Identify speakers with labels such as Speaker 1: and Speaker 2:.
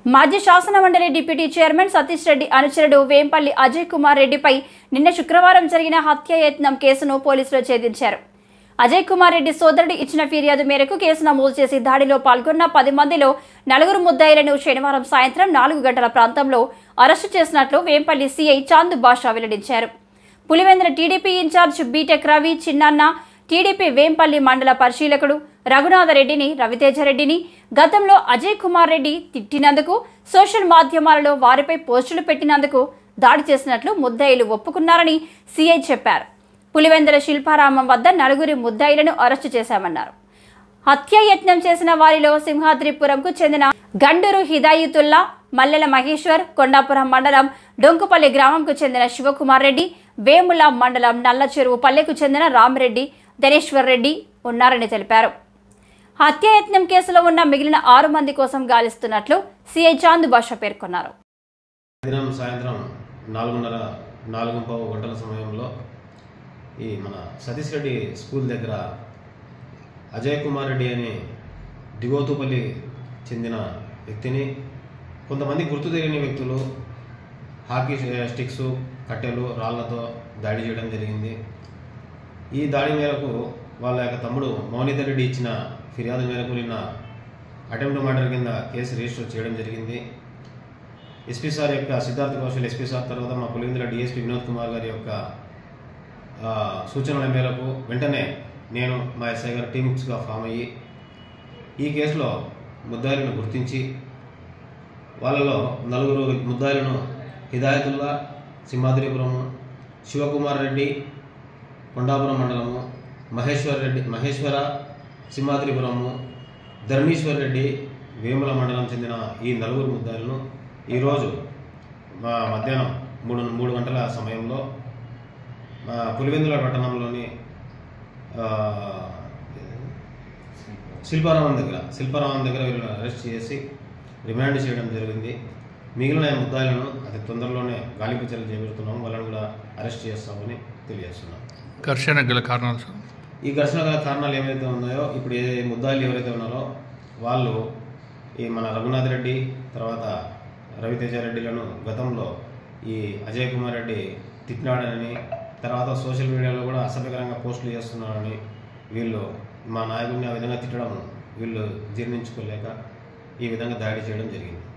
Speaker 1: మాజీ శాసనమండలి deputy chairman Satish Reddy అనుచరుడు వేంపల్లి అజయ్ కుమార్ రెడ్డిపై నిన్న శుక్రవారం జరిగిన హత్యాయత్నం కేసును పోలీసులు ఛేదించారు. అజయ్ కుమార్ రెడ్డి సోదరుడు ఇచ్చిన ఫిర్యాదు మేరకు కేసు నమోదు చేసి దాడిలో పాల్గొన్న 10 మందిలో 4 ముద్దాయిలను శనివారం సాయంత్రం 4 గంటల ప్రాంతంలో అరెస్టు చేసినట్లు వేంపల్లి సీఐ చాందు బాషా వెల్లడించారు. Pulivendula TDP in charge B Tech Ravi చిన్నన్న, టీడీపీ వేంపల్లి మండల పరిశీలకుడు రఘునాథరెడ్డిని, రవితేజరెడ్డిని గతంలో అజయ్ కుమార్ రెడ్డి తిట్టినందుకు, సోషల్ మాధ్యమాలలో వారిపై పోస్టులు పెట్టినందుకు దాడి చేసినట్లు ముద్దాయిలు ఒప్పుకున్నారని సీఐ చెప్పారు. పులివెందుల శిల్పారామం వద్ద 4 ముద్దాయిలను అరెస్టు చేశామన్నారు. హత్యాయత్నం చేసిన వారిలో సింహాద్రిపురంకు చెందిన గండూరు హిదాయతుల్లా, మల్లెల మహేశ్వర్, కొండాపురం మండలం డొంకుపల్లి గ్రామంకు చెందిన శివకుమార్ రెడ్డి, వేముల మండలం నల్లచెరువు పల్లెకు చెందిన రామిరెడ్డి, ధనేశ్వర్ రెడ్డి ఉన్నారని తెలిపారు. హత్యాయత్నం కేసులో ఉన్న మిగిలిన 6 మంది కోసం గాలిస్తున్నట్లు సీఐ చాందు బాషా పేర్కొన్నారు.
Speaker 2: సాయంత్రం 4:30 గంటల సమయంలో ఈ మన సతీష్ రెడ్డి స్కూల్ దగ్గర అజయ్ కుమార్ రెడ్డి అని దిగోతుపల్లి చెందిన వ్యక్తిని కొంతమంది గుర్తు తెలియని వ్యక్తులు హాకీ స్టిక్స్, కట్టెలు, రాళ్లతో దాడి చేయడం జరిగింది. ఈ దాడి మేరకు వాళ్ళ యొక్క తమ్ముడు మౌనిధర్ రెడ్డి ఇచ్చిన ఫిర్యాదు మేరకు నిన్న అటెంప్ట్ మర్డర్ కింద కేసు రిజిస్టర్ చేయడం జరిగింది. ఎస్పీ సార్ యొక్క సిద్ధార్థ కౌశల్ ఎస్పీ సార్ తర్వాత మా పులివెందుల డిఎస్పీ వినోద్ కుమార్ గారి యొక్క సూచనల మేరకు వెంటనే నేను మా ఎస్ఐ గారు టీమ్స్గా ఫామ్ అయ్యి ఈ కేసులో ముద్దాయిలను గుర్తించి వాళ్ళలో 4 ముద్దాయిలను హిదాయతుల్లా, సింహాద్రిపురము, శివకుమార్ రెడ్డి, కొండాపురం మండలము, మహేశ్వర, సింహాద్రిపురము, ధరణీశ్వర్ రెడ్డి, వేముల మండలం చెందిన ఈ 4 ముద్దాయిలను ఈరోజు మధ్యాహ్నం 3 గంటల సమయంలో పులివెందుల పట్టణంలోని శిల్పారామం దగ్గర వీళ్ళు అరెస్ట్ చేసి రిమాండ్ చేయడం జరిగింది. మిగిలిన ముద్దాయిలను అతి తొందరలోనే గాలింపు చర్యలు చేపడుతున్నాము. వాళ్ళని కూడా అరెస్ట్ చేస్తామని తెలియజేస్తున్నాం.
Speaker 3: ఘర్షణ గల కారణాలు
Speaker 2: ఈ ఘర్షణ గల కారణాలు ఏవైతే ఉన్నాయో, ఇప్పుడు ఏ ముద్దాయిలు ఎవరైతే ఉన్నారో వాళ్ళు ఈ మన రఘునాథ్ రెడ్డి తర్వాత రవితేజరెడ్డిలను గతంలో ఈ అజయ్ కుమార్ రెడ్డి తిట్టినాడని, తర్వాత సోషల్ మీడియాలో కూడా అసభ్యకరంగా పోస్టులు చేస్తున్నారని, వీళ్ళు మా నాయకుడిని ఆ విధంగా తిట్టడం వీళ్ళు జీర్ణించుకోలేక ఈ విధంగా దాడి చేయడం జరిగింది.